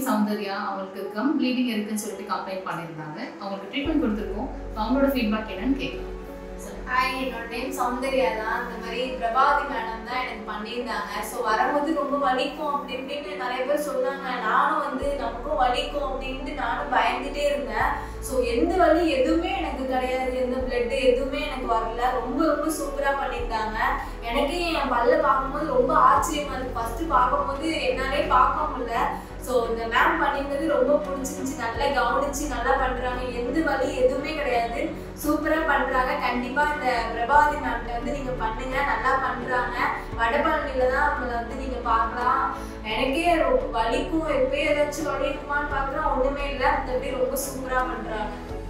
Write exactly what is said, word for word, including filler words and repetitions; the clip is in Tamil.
சௌந்தர்யா அவங்களுக்கு கம் ப்ளீடிங் இருக்குன்னு சொல்லிட்டு கம்ப்ளைண்ட் பண்ணியிருந்தாங்க. அவங்களுக்கு ட்ரீட்மெண்ட் கொடுத்துருக்கோம். அவங்களோட ஃபீட்பேக் என்னன்னு கேட்கலாம். ஹாய், என்னோட நேம் சௌந்தர்யா தான். இந்த மாதிரி பிரபாவதி மேடம் தான் எனக்கு பண்ணியிருந்தாங்க. ஸோ வரும்போது ரொம்ப வலிக்கும் அப்படி இப்படின்னு நிறைய பேர் சொன்னாங்க. நானும் வந்து நமக்கும் வலிக்கும் அப்படின்ட்டு நானும் பயந்துட்டே இருந்தேன். ஸோ எந்த வலி எதுவுமே எனக்கு கிடையாது, எந்த பிளட்டு எதுவுமே எனக்கு வரல. ரொம்ப ரொம்ப சூப்பராக பண்ணியிருந்தாங்க. எனக்கே என் பல்ல பார்க்கும்போது ரொம்ப ஆச்சரியமா இருக்கு. ஃபர்ஸ்ட் பார்க்கும்போது என்னாலே பார்க்க முடியல. ஸோ இந்த மேம் பண்ணியிருந்தது ரொம்ப பிடிச்சிருந்துச்சு. நல்லா கவனிச்சு நல்லா பண்ணுறாங்க. எந்த வலி எதுவுமே கிடையாது, சூப்பராக பண்ணுறாங்க. கண்டிப்பாக இந்த பிரபாவதி மேம்கிட்ட வந்து நீங்கள் பண்ணுங்க, நல்லா பண்ணுறாங்க. வடபழனியில் தான் அவங்கள வந்து நீங்கள் பார்க்கலாம். எனக்கே ரொம்ப வலிக்கும், எப்போ ஏதாச்சும் வலி இருக்குமான்னு பார்க்குறோம், ஒன்றுமே இல்லை. மற்றபடி ரொம்ப சூப்பராக பண்ணுறாங்க.